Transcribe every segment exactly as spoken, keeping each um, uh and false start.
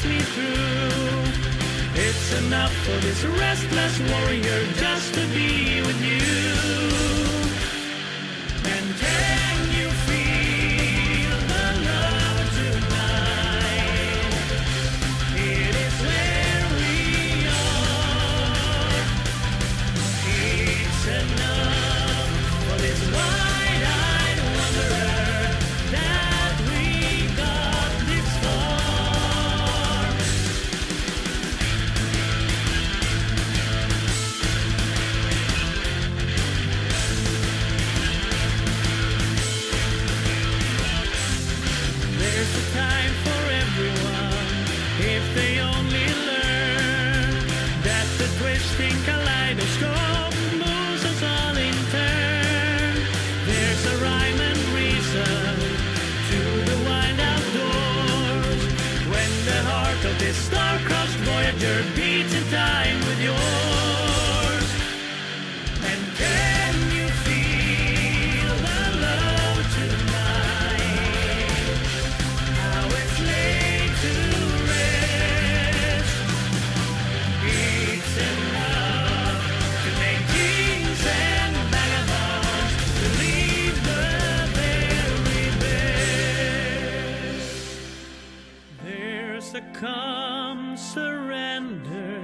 carries me through. It's enough for this restless warrior just to be with you. And can you feel the love tonight? It is where we are. It's enough for this wide-eyed wanderer that we got this far. There's a time for everyone if they only learn that the twisting kaleidoscope moves us all in turn. There's a rhyme and reason to the wild outdoors when the heart of this star-crossed voyager beats in time with yours. And can you feel the love tonight? How it's laid to rest. It's enough to make kings and vagabonds believe the very best. There's a calm surrender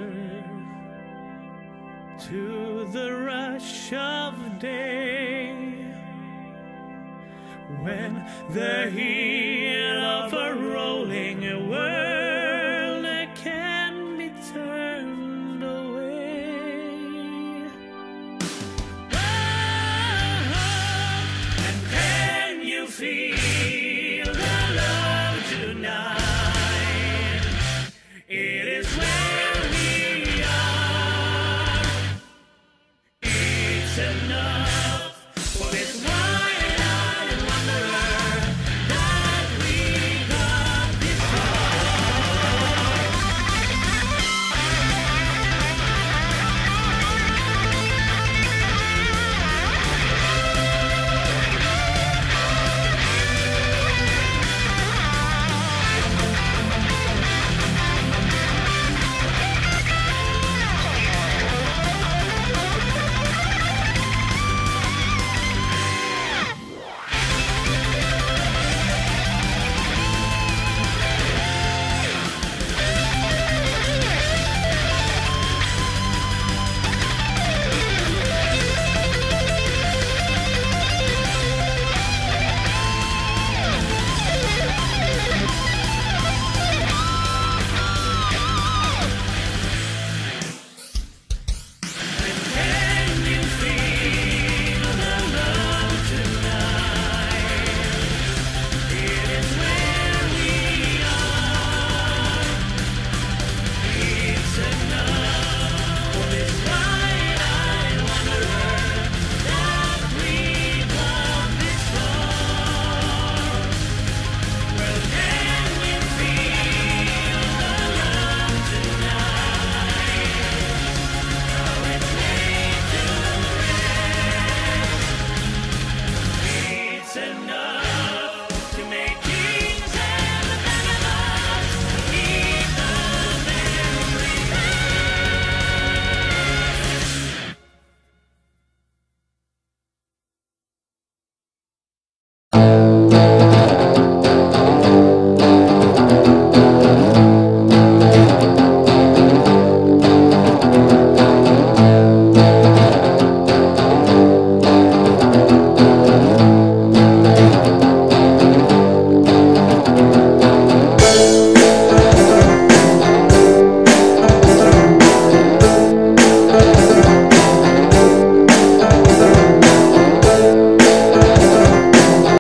to the rush of day when the heat of a rolling world can be turned away. Oh, and can you feel the love